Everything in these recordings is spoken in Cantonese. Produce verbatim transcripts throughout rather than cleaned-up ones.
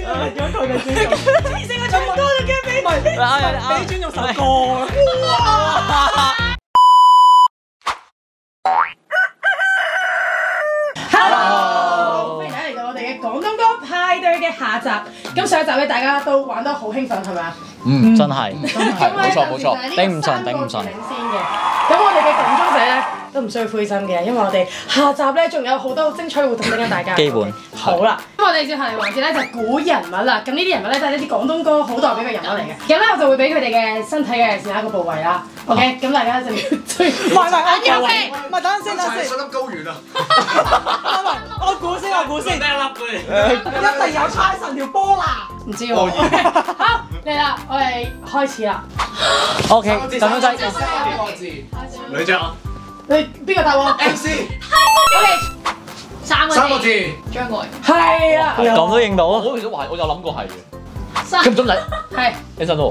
咗佢嘅尊重。黐線，我唱歌就驚俾唔係俾尊重首歌。Hello， 歡迎大家嚟到我哋嘅廣東歌派對嘅下集。咁上一集咧，大家都玩得好興奮，係咪啊？ 嗯，真係， 係冇錯冇錯，頂唔順頂唔順。領先嘅，咁我哋嘅廣東仔咧都唔需要灰心嘅，因為我哋下集咧仲有好多精彩活動等緊大家。 基本好啦，咁我哋接下嚟環節咧就係估人物啦。咁呢啲人物咧都係一啲廣東歌好代表嘅人物嚟嘅。咁咧我就會俾佢哋嘅身體嘅是哪一個部位啦。OK， 咁大家就要追。唔係唔係，我估先，唔係等陣先，等陣先。 想諗高原啊！ 唔係，我估先，我估先。 得一粒嘅。 一定有猜神條波啦。唔知喎。好，嚟啦，我哋開始啦。 OK，咁樣仔。 女仔啊。 你邊個答我 ？M C。 OK， 三個字。 三個字。 張愛。 係啊。 咁都認到。 我其實話我有諗過係嘅。 金鐘仔。 係。 起身喎。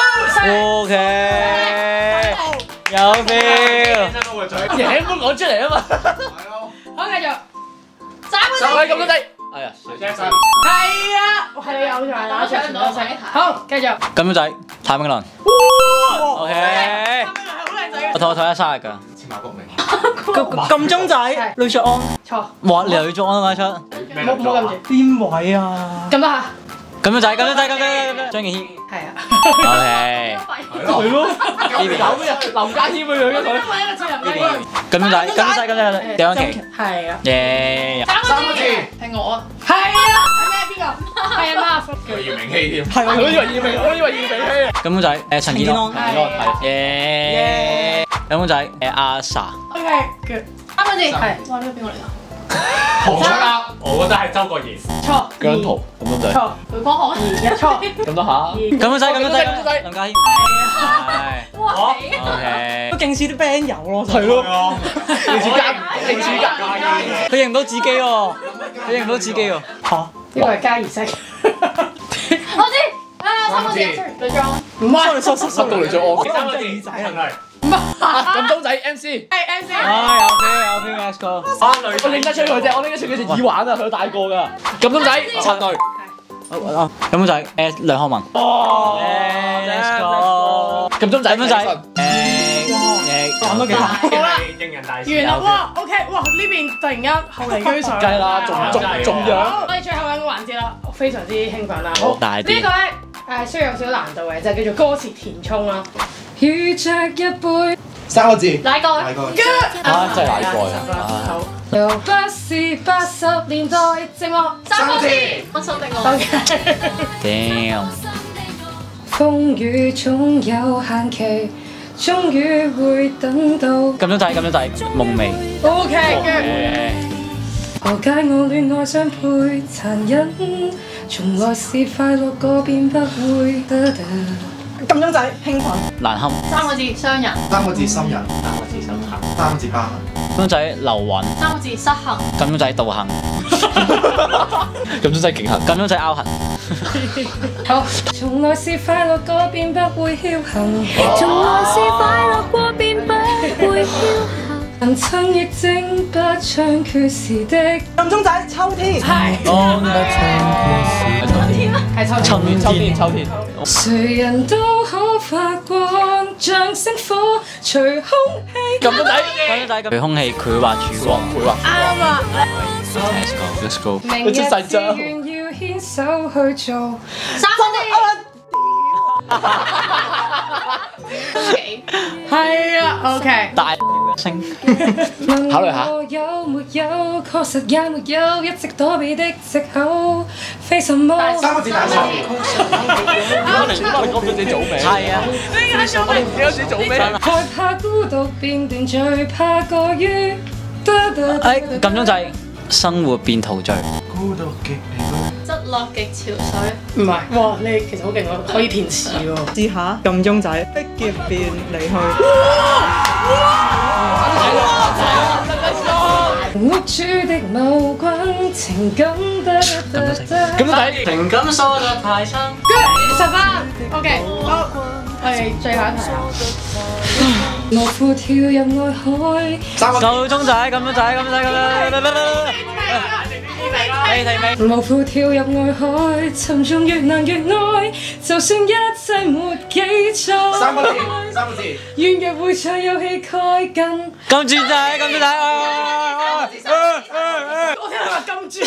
OK。有 feel。 嘢都講出嚟啊嘛。係啊。 好，繼續。 三個字。就係金鐘仔。哎呀，水車身。 係啊，係你有才啦，全部都識。好，繼續。 金鐘仔，譚詠麟。 哇 OK。 譚詠麟係好靚仔嘅。 我同我睇下生日㗎。 千萬國明。 金鐘仔，呂卓安。錯。哇， 你呂卓安買出。 冇冇撳住。邊位啊？撳得下。 金鐘仔，金鐘仔，金鐘仔，張敬軒。 係啊。 OK。 係咯。有咩人？劉家謙嘅樣嘅佢。 金鐘仔，金鐘仔，金鐘仔，謝安琪。 係啊。 耶。 三個字。 係我啊。 係啊。係咩？邊個？係啊媽。 叫姚明希添。係我以為姚明，我以為姚明希。 金鐘仔，誒陳健安。 係。 耶。金鐘仔，誒阿 sa。 OK，good。三個字。係。哇！呢個邊個嚟㗎？ 何卓亞，我覺得係周國賢。 錯。 姜濤。金鐘仔。 錯。 許光漢。 一錯。 咁多下。 金鐘仔，金鐘仔，金鐘仔。林家謙。係。 哇！ OK。 都勁似啲 band 友咯。 係咯。你似家，你似家。 佢認唔到自己喎，佢認唔到自己喎。 嚇！呢個係嘉儀式。 我知。啊，三個字。女裝。 唔係。 塞塞塞到嚟咗我。三個字。仔係咪？唔係。金鐘仔 M C。係 M C。 啊，有 feel 有 feel，Let's go。 啊女，我認得出佢啫，我拎得出佢隻耳環啊，佢大個㗎。金鐘仔。七女。 金鐘仔，誒梁漢文。哦。Let's go。金鐘仔，金鐘仔。誒誒， 講多幾下。好啦。 應人大事。 完啦！哇，OK，哇呢邊突然間後嚟居上。 梗係啦，仲仲仲樣。 我哋最後兩個環節啦，我非常之興奮啦。好， 大啲。 呢個咧誒需要有少少難度嘅，就係叫做歌詞填充啦。遇着一杯。 三個字。 奶蓋。 奶蓋。 啊，真係奶蓋啊！ 好。又不是八十年代寂寞。 三個字。安心的愛。 Damn。 風雨總有限期，終於會等到。 咁樣仔，咁樣仔，夢寐。 OK，何解我戀愛相配殘忍？從來是快樂過便不會得得。咁樣仔興奮。 難堪。 三個字傷人。 三個字心人。三個字心痕。三個字疤痕。 咁樣仔流雲。 三個字失衡。 咁樣仔道行。 咁樣仔勁行。 咁樣仔拗痕。 好。從來是快樂過便不會僥倖。從來是快樂過便不會僥倖。人親亦正不唱缺時的。金鐘仔秋天。係。 當不唱缺時。 係秋天。 春天，秋天，秋天。 誰人都可發光，像星火隨空氣。 咁樣仔，咁樣仔，隨空氣繪畫曙光，繪畫。 啱啊 ！Let's go，Let's go。 明日志願要牽手去做。 三個字。 係啊 ，OK。 大聲。 考慮下。 有沒有確實也沒有一直躲避的藉口，非什麼。 三個字大錯。我哋我哋講咗自己組名。係啊。我哋唔記得自己組名。 害怕孤獨變斷，最怕過於。 誒，咁樣就係生活變陶醉。 孤獨極離高。 質落極潮水。 唔係，哇！你其實好勁喎，可以填詞喎。試下撳鐘仔，逼劫便離去。屋主的某君情感得得得。 咁樣睇情感疏得太深。 十分 ，OK， 好，我哋最後一題啦。樂乎跳入愛海。 三個夠鐘仔，咁樣仔，咁樣仔，咁樣。 你睇未？ 無負跳入愛海，沉重越難越愛，就算一切沒記載。 三個字，三個字。 願約會場遊戲蓋緊。 撳住仔，撳住仔， 我聽人話撳住。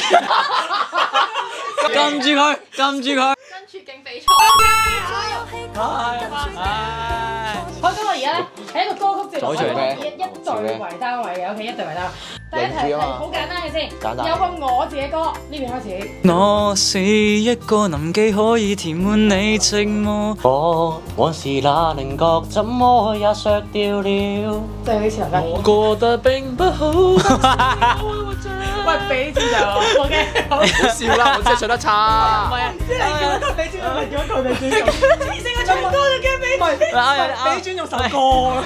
撳住佢，撳住佢。 跟住勁比賽。我今日而家咧係一個歌曲節目，我哋以一隊為單位嘅，OK，一隊為單位。第一題係好簡單嘅先，有個我字嘅歌，呢邊開始。 我是一個臨記可以填滿你寂寞。我我是那稜角，怎麼也削掉了。 即係呢次嚟緊。 我覺得並不好。 喂，俾錢就 OK， 好。 好笑啦，我真係唱得差。 唔係啊，即係你叫我俾錢，我咪叫我哋尊重。黐線，我唱歌就驚俾錢。俾尊重首歌。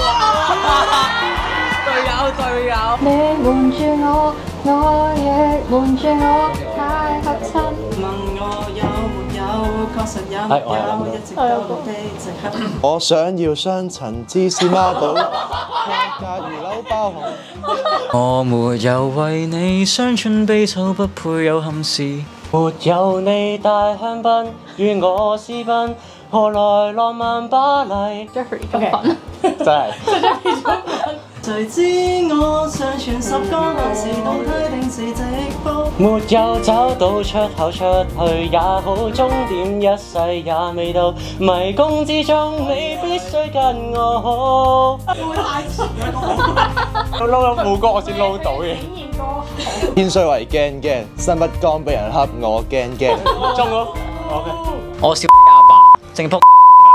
隊友隊友。 你瞞住我，我亦瞞住我，太合襯。 問我有沒有，確實有沒有，一直都地直合。 我想要雙層芝士孖寶，假如扭包紅。 我沒有為你傷春悲秋，不配有憾事。沒有你帶香檳，與我私奔，何來浪漫巴黎 Jeffrey 咁粉， 真係。 誰知我上傳十個限時動態定時直播。 沒有找到出口出去也好，終點一世也未到。迷宮之中，你必須跟我好。 會太遲啊！ 撈咗副歌我先撈到嘅。 竟然歌天水圍驚驚，身不乾俾人恰我驚驚。 中咗 ，OK。我小阿爸正仆。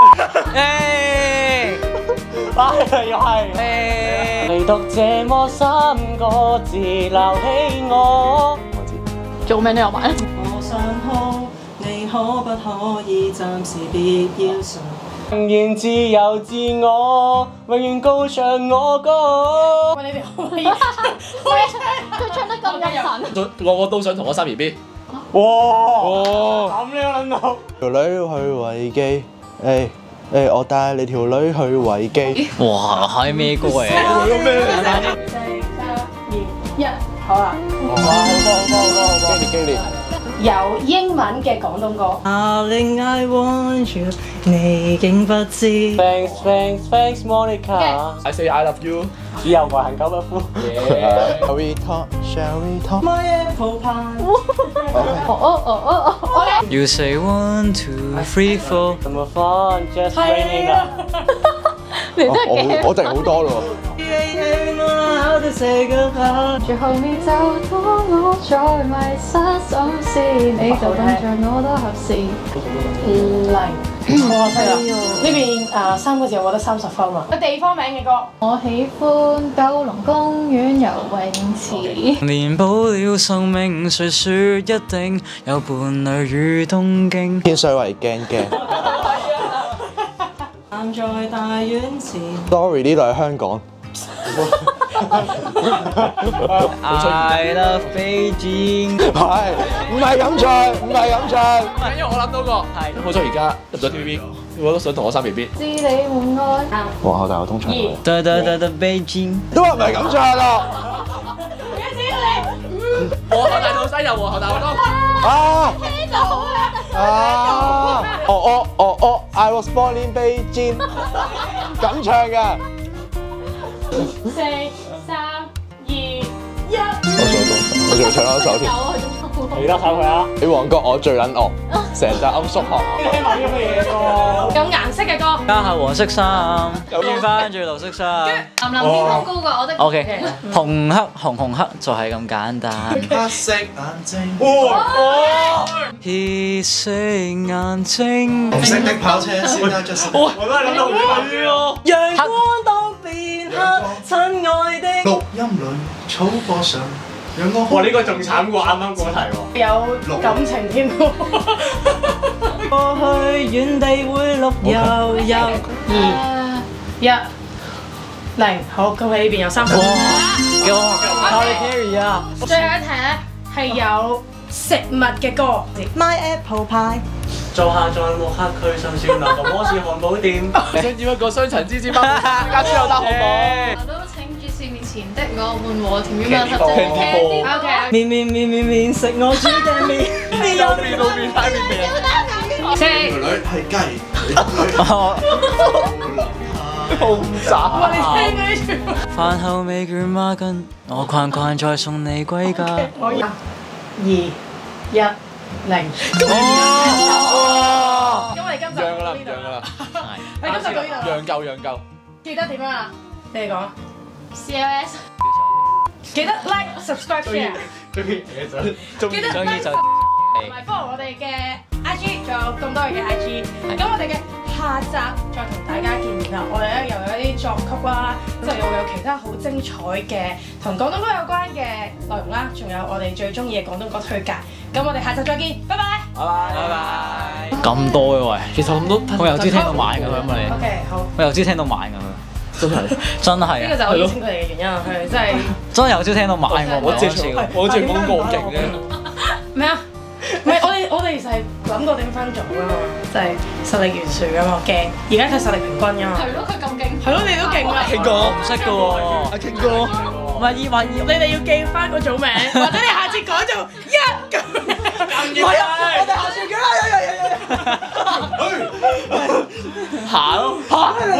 誒，又係。唯獨這麼三個字鬧起我。 做咩都有玩。 我想哭，你可不可以暫時別要上？ 仍然自由自我，永遠高唱我歌。 喂，你哋可唔可以？ 佢唱得咁入神。 個個都想同我生 B B。 哇！咁呢個撚到。 條女去維基，誒誒，我帶你條女去維基。 哇！係咩歌嚟？ 咩？ 四、三、二、一，好啦。 好吧，好吧，好吧，好吧，好吧。激烈激烈。 有英文嘅廣東歌。 Darling, I want you， 你竟不知。 Thanks, thanks, thanks, Monica。 I say I love you。 以後愛恨久不夫。 Shall we talk? Shall we talk? My apple pie。 哦哦哦哦哦。 You say one, two, three, four。咁啊 fun, just raining 啦。 你真係我幾我定好多咯。 最後你就當我再迷失心思，你就當着我多合適。 零，哇犀利！呢邊誒三個字，我覺得三十分啊。個地方名嘅歌。 我喜歡九龍公園游泳池。 填補了生命，誰說一定有伴侶與東京？ 天水圍驚驚。 站在大院前。 Sorry， 呢度係香港。 I love Beijing。 係，唔係咁唱，唔係咁唱。 因為我諗到個係，好彩而家入咗 T V B， 我都想同我生 B B。 知你滿愛。 皇后大學通唱。 得得得得 Beijing。 都話唔係咁唱咯。 皇后大道西遊，皇后大道東。 啊！ 聽到啦。 啊！哦哦哦哦 ，I was born in Beijing。咁唱㗎。 四、三、二、一。 我仲我仲唱多首添。 你得手佢啊！ 你旺角我最撚惡，成隻歐叔學。 有顏色嘅歌。 加下黃色衫，轉翻住綠色衫。 藍藍天空高過我的。 O K， 紅黑紅紅黑就係咁簡單。 黑色眼睛。 黑色眼睛。 紅色的跑車先得著數。 我都係諗到唔係喎。 陽光當變黑，親愛的。 錄音裏草坡上，陽光。 哇！呢個仲慘過啱啱嗰題喎。 有感情添喎。 過去遠地會綠油油。 二、一、零，好，恭喜呢邊有三十分。 叫我 Carry 啊！ 最後一題咧係有食物嘅歌。 My Apple Pie。 做下載木刻區新鮮流行摩斯漢堡店。 想要一個雙層芝士包，加豬油得好唔好？ 我都請注視面前前的我們和甜於蜜合作 Candy O K。 面面面面面食我煮嘅面，面有面露面睇面面。 四。 女係雞，好渣。 我哋聽嗰啲全部。 飯後未倦孖筋，我逛逛再送你歸家。 可以。二一零。 哇！ 咁我哋今集讓㗎啦， 呢度讓㗎啦。 係今集到呢度。 讓夠，讓夠。 記得點樣啊？你哋講。 C L S。 記得 like、subscribe、share。記得 like 同埋 follow 我哋嘅 I G， 仲有咁多嘢嘅 I G。咁我哋嘅下集再同大家見面啦。我哋咧又有一啲作曲啦，之後又會有其他好精彩嘅同廣東歌有關嘅內容啦，仲有我哋最中意嘅廣東歌推介。咁我哋下集再見，拜拜。 拜拜，拜拜。 咁多嘅喂， 其實咁多， 我由朝聽到晚咁樣嘛你。 OK，好。 我由朝聽到晚咁樣。真係真係呢個就係我邀請佢哋嘅原因啊！佢哋真係真係由朝聽到晚我我講淨笑。 我淨講我勁啫。 咩啊？唔係我哋我哋其實係諗過點分組㗎嘛，即係實力懸殊㗎嘛，驚而家佢實力平均㗎嘛。 係咯，佢咁勁。 係咯，你都勁啊！ King 哥唔識㗎喎， 阿 King 哥， 唔係以為以你哋要記翻個組名，或者你下次改做一咁。 唔係啊！我哋下次嘅啦，有有有有。行咯，行。